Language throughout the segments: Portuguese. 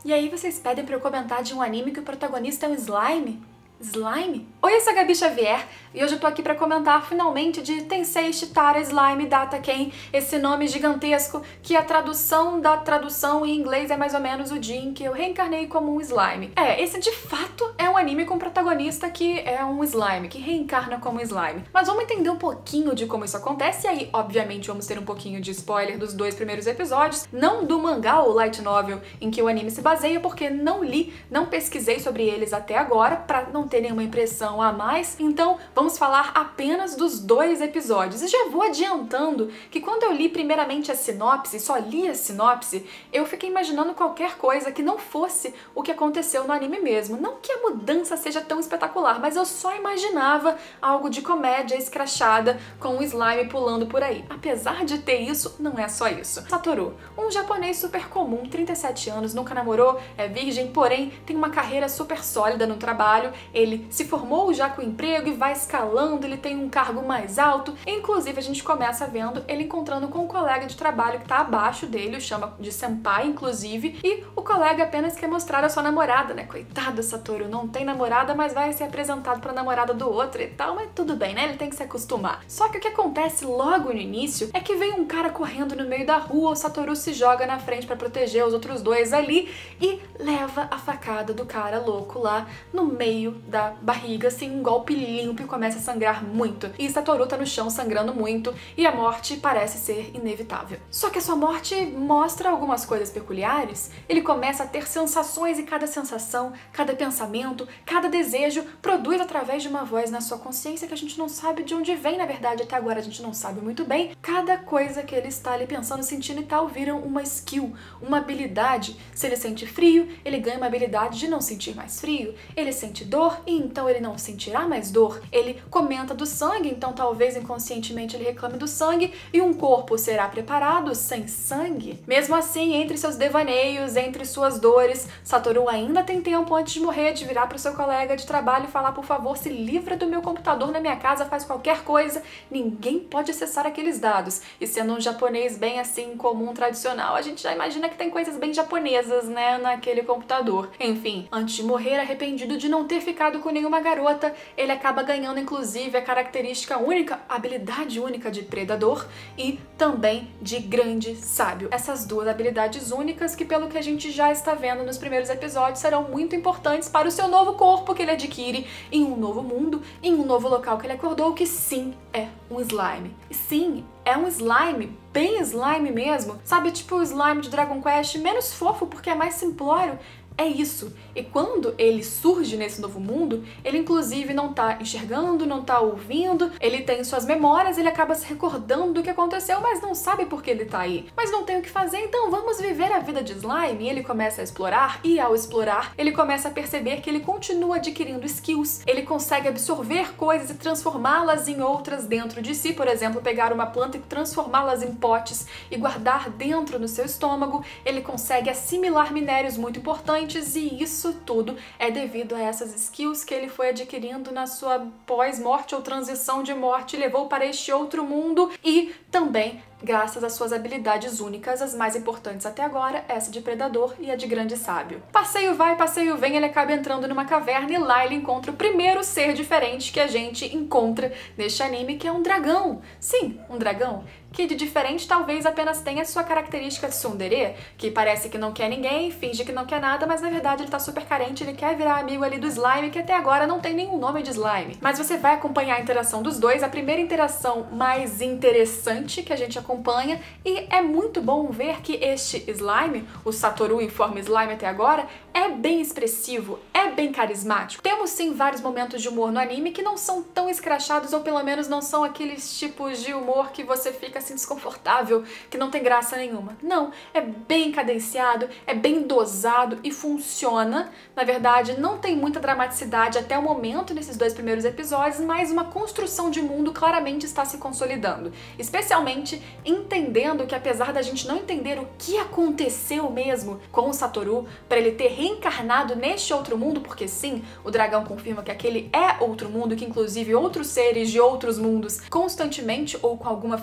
E aí vocês pedem pra eu comentar de um anime que o protagonista é um slime? Slime? Oi, eu sou a Gabi Xavier e hoje eu tô aqui pra comentar finalmente de Tensei Shitara Slime Data Ken, esse nome gigantesco que a tradução da tradução em inglês é mais ou menos o dia em que eu reencarnei como um slime. Esse de fato é um anime com um protagonista que é um slime, que reencarna como um slime. Mas vamos entender um pouquinho de como isso acontece e aí, obviamente, vamos ter um pouquinho de spoiler dos 2 primeiros episódios, não do mangá ou light novel em que o anime se baseia, porque não li, não pesquisei sobre eles até agora, pra não ter nenhuma impressão a mais, então vamos falar apenas dos 2 episódios. E já vou adiantando que quando eu li primeiramente a sinopse, só li a sinopse, eu fiquei imaginando qualquer coisa que não fosse o que aconteceu no anime mesmo. Não que a mudança seja tão espetacular, mas eu só imaginava algo de comédia escrachada com um slime pulando por aí. Apesar de ter isso, não é só isso. Satoru, um japonês super comum, 37 anos, nunca namorou, é virgem, porém tem uma carreira super sólida no trabalho. Ele se formou já com emprego e vai escalando, ele tem um cargo mais alto. Inclusive, a gente começa vendo ele encontrando com um colega de trabalho que tá abaixo dele, o chama de senpai, inclusive, e o colega apenas quer mostrar a sua namorada, né? Coitado, Satoru, não tem namorada, mas vai ser apresentado pra namorada do outro e tal, mas tudo bem, né? Ele tem que se acostumar. Só que o que acontece logo no início é que vem um cara correndo no meio da rua, o Satoru se joga na frente pra proteger os outros 2 ali e leva a facada do cara louco lá no meio da barriga, assim, um golpe limpo e começa a sangrar muito. E Satoru tá no chão sangrando muito e a morte parece ser inevitável. Só que a sua morte mostra algumas coisas peculiares. Ele começa a ter sensações e cada sensação, cada pensamento, cada desejo produz através de uma voz na sua consciência que a gente não sabe de onde vem, na verdade, até agora a gente não sabe muito bem. Cada coisa que ele está ali pensando, sentindo e tal, viram uma skill, uma habilidade. Se ele sente frio, ele ganha uma habilidade de não sentir mais frio. Ele sente dor e então ele não sentirá mais dor. Ele comenta do sangue, então talvez inconscientemente ele reclame do sangue e um corpo será preparado sem sangue. Mesmo assim, entre seus devaneios, entre suas dores, Satoru ainda tem tempo antes de morrer de virar pro seu colega de trabalho e falar: por favor, se livra do meu computador na minha casa, faz qualquer coisa, ninguém pode acessar aqueles dados. E sendo um japonês bem assim, comum, tradicional, a gente já imagina que tem coisas bem japonesas, né, naquele computador. Enfim, antes de morrer, arrependido de não ter ficado com nenhuma garota, ele acaba ganhando inclusive a característica única, a habilidade única de predador e também de grande sábio. Essas 2 habilidades únicas que, pelo que a gente já está vendo nos primeiros episódios, serão muito importantes para o seu novo corpo que ele adquire em um novo mundo, em um novo local que ele acordou, que sim, é um slime. E sim, é um slime, bem slime mesmo, sabe, tipo o slime de Dragon Quest, menos fofo porque é mais simplório. É isso. E quando ele surge nesse novo mundo, ele inclusive não tá enxergando, não tá ouvindo, ele tem suas memórias, ele acaba se recordando do que aconteceu, mas não sabe por que ele tá aí. Mas não tem o que fazer, então vamos viver a vida de slime. E ele começa a explorar, e ao explorar, ele começa a perceber que ele continua adquirindo skills. Ele consegue absorver coisas e transformá-las em outras dentro de si, por exemplo, pegar uma planta e transformá-las em potes e guardar dentro no seu estômago. Ele consegue assimilar minérios muito importantes, e isso tudo é devido a essas skills que ele foi adquirindo na sua pós-morte ou transição de morte, levou para este outro mundo e também graças às suas habilidades únicas, as mais importantes até agora, essa de predador e a de grande sábio. Passeio vai, passeio vem, ele acaba entrando numa caverna e lá ele encontra o primeiro ser diferente que a gente encontra neste anime, que é um dragão. Sim, um dragão que de diferente talvez apenas tenha sua característica de tsundere, que parece que não quer ninguém, finge que não quer nada, mas na verdade ele tá super carente, ele quer virar amigo ali do slime, que até agora não tem nenhum nome de slime. Mas você vai acompanhar a interação dos 2, a primeira interação mais interessante que a gente acompanha, e é muito bom ver que este slime, o Satoru em forma slime até agora, é bem expressivo, é bem carismático. Temos sim vários momentos de humor no anime que não são tão escrachados, ou pelo menos não são aqueles tipos de humor que você fica assim desconfortável, que não tem graça nenhuma. Não, é bem cadenciado, é bem dosado e funciona. Na verdade, não tem muita dramaticidade até o momento nesses 2 primeiros episódios, mas uma construção de mundo claramente está se consolidando. Especialmente entendendo que, apesar da gente não entender o que aconteceu mesmo com o Satoru, para ele ter reencarnado neste outro mundo, porque sim, o dragão confirma que aquele é outro mundo, que inclusive outros seres de outros mundos constantemente ou com alguma frequência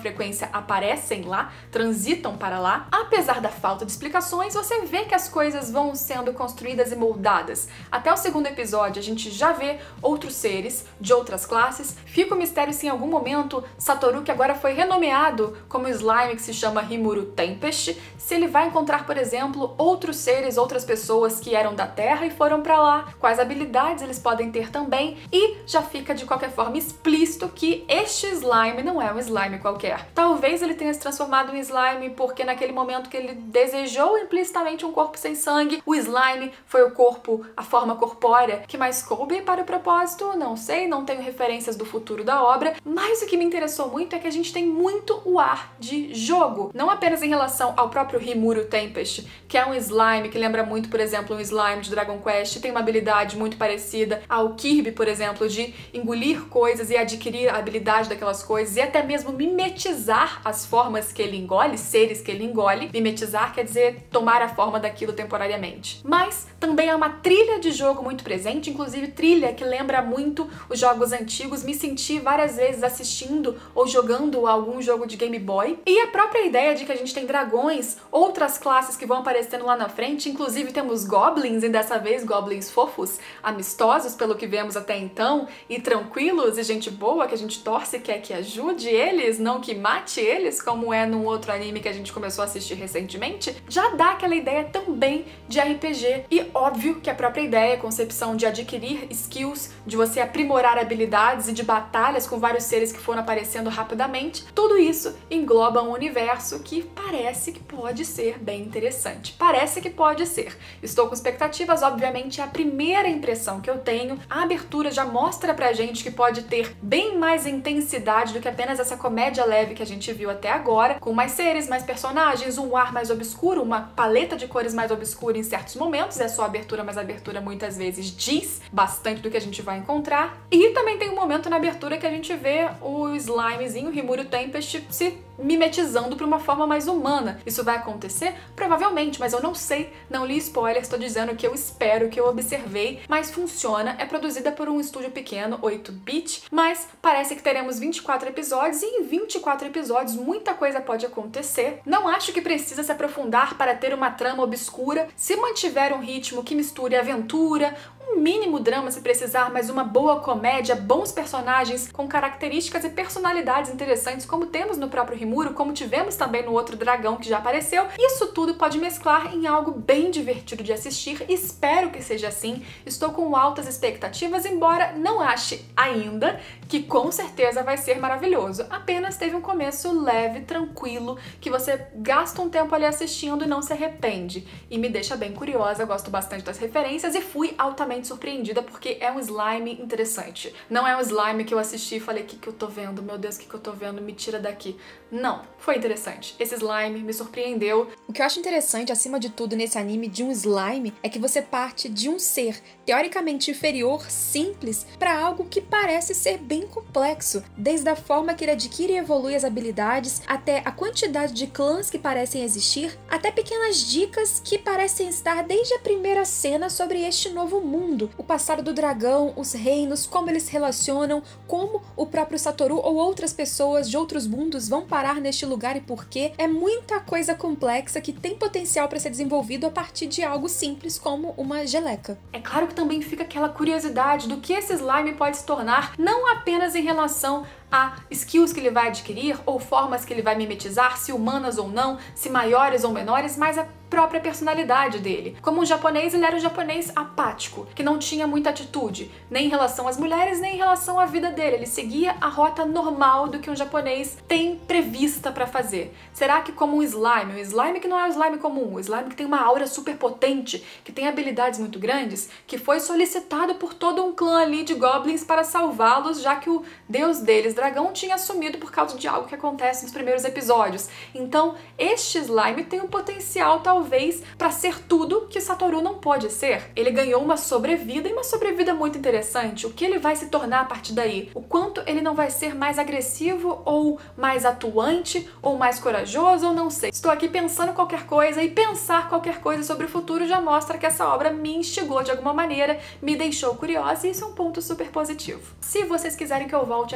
referência aparecem lá, transitam para lá. Apesar da falta de explicações, você vê que as coisas vão sendo construídas e moldadas. Até o segundo episódio a gente já vê outros seres de outras classes. Fica o mistério se em algum momento Satoru, que agora foi renomeado como slime que se chama Rimuru Tempest, se ele vai encontrar, por exemplo, outros seres, outras pessoas que eram da Terra e foram pra lá, quais habilidades eles podem ter também, e já fica de qualquer forma explícito que este slime não é um slime qualquer. Talvez ele tenha se transformado em slime porque naquele momento que ele desejou implicitamente um corpo sem sangue, o slime foi o corpo, a forma corpórea que mais coube para o propósito, não sei, não tenho referências do futuro da obra, mas o que me interessou muito é que a gente tem muito o ar de jogo, não apenas em relação ao próprio Rimuru Tempest, que é um slime que lembra muito, por exemplo, um slime de Dragon Quest, tem uma habilidade muito parecida ao Kirby, por exemplo, de engolir coisas e adquirir a habilidade daquelas coisas e até mesmo mimetizar as formas que ele engole, seres que ele engole. Mimetizar quer dizer tomar a forma daquilo temporariamente. Mas também é uma trilha de jogo muito presente, inclusive trilha que lembra muito os jogos antigos. Me senti várias vezes assistindo ou jogando algum jogo de Game Boy. E a própria ideia de que a gente tem dragões, outras classes que vão aparecendo lá na frente, inclusive temos goblins, e dessa vez goblins fofos, amistosos pelo que vemos até então, e tranquilos e gente boa que a gente torce e quer que ajude eles, não que mate eles, como é num outro anime que a gente começou a assistir recentemente, já dá aquela ideia também de RPG. E óbvio que a própria ideia, a concepção de adquirir skills, de você aprimorar habilidades e de batalhas com vários seres que foram aparecendo rapidamente, tudo isso engloba um universo que parece que pode ser bem interessante. Parece que pode ser. Estou com expectativas, obviamente é a primeira impressão que eu tenho. A abertura já mostra pra gente que pode ter bem mais intensidade do que apenas essa comédia leve que a gente viu até agora, com mais seres, mais personagens, um ar mais obscuro, uma paleta de cores mais obscura em certos momentos. É só abertura, mas a abertura muitas vezes diz bastante do que a gente vai encontrar. E também tem um momento na abertura que a gente vê o slimezinho, o Rimuru Tempest, se mimetizando para uma forma mais humana. Isso vai acontecer? Provavelmente, mas eu não sei, não li spoilers, estou dizendo o que eu espero, o que eu observei, mas funciona. É produzida por um estúdio pequeno, 8-bit, mas parece que teremos 24 episódios e em 24 episódios muita coisa pode acontecer. Não acho que precisa se aprofundar para ter uma trama obscura. Se mantiver um ritmo que misture aventura, um mínimo drama se precisar, mas uma boa comédia, bons personagens com características e personalidades interessantes, como temos no próprio Rimuru, como tivemos também no outro dragão que já apareceu, isso tudo pode mesclar em algo bem divertido de assistir. Espero que seja assim. Estou com altas expectativas, embora não ache ainda que com certeza vai ser maravilhoso. Apenas teve um começo leve, tranquilo, que você gasta um tempo ali assistindo e não se arrepende. E me deixa bem curiosa, gosto bastante das referências e fui altamente surpreendida porque é um slime interessante. Não é um slime que eu assisti e falei, o que eu tô vendo? Meu Deus, o que eu tô vendo? Me tira daqui. Não, foi interessante. Esse slime me surpreendeu. O que eu acho interessante, acima de tudo, nesse anime de um slime, é que você parte de um ser teoricamente inferior, simples, para algo que parece ser bem complexo, desde a forma que ele adquire e evolui as habilidades, até a quantidade de clãs que parecem existir, até pequenas dicas que parecem estar desde a primeira cena sobre este novo mundo, o passado do dragão, os reinos, como eles se relacionam, como o próprio Satoru ou outras pessoas de outros mundos vão parar neste lugar e por quê. É muita coisa complexa que tem potencial para ser desenvolvido a partir de algo simples como uma geleca. É claro que também fica aquela curiosidade do que esse slime pode se tornar, não apenas em relação a skills que ele vai adquirir ou formas que ele vai mimetizar, se humanas ou não, se maiores ou menores, mas a própria personalidade dele. Como um japonês, ele era um japonês apático, que não tinha muita atitude, nem em relação às mulheres, nem em relação à vida dele. Ele seguia a rota normal do que um japonês tem prevista para fazer. Será que como um slime que não é um slime comum, um slime que tem uma aura super potente, que tem habilidades muito grandes, que foi solicitado por todo um clã ali de goblins para salvá-los, já que o deus deles, dragão, tinha sumido por causa de algo que acontece nos primeiros episódios. Então, este slime tem um potencial, talvez, para ser tudo que Satoru não pode ser. Ele ganhou uma sobrevida, e uma sobrevida muito interessante. O que ele vai se tornar a partir daí? O quanto ele não vai ser mais agressivo, ou mais atuante, ou mais corajoso, ou não sei. Estou aqui pensando qualquer coisa, e pensar qualquer coisa sobre o futuro já mostra que essa obra me instigou de alguma maneira, me deixou curiosa, e isso é um ponto super positivo. Se vocês quiserem que eu volte a falar deste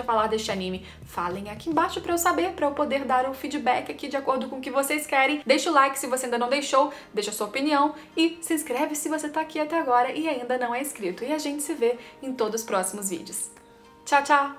deste anime? Falem aqui embaixo pra eu saber, pra eu poder dar o feedback aqui de acordo com o que vocês querem. Deixa o like se você ainda não deixou, deixa a sua opinião e se inscreve se você tá aqui até agora e ainda não é inscrito. E a gente se vê em todos os próximos vídeos. Tchau, tchau!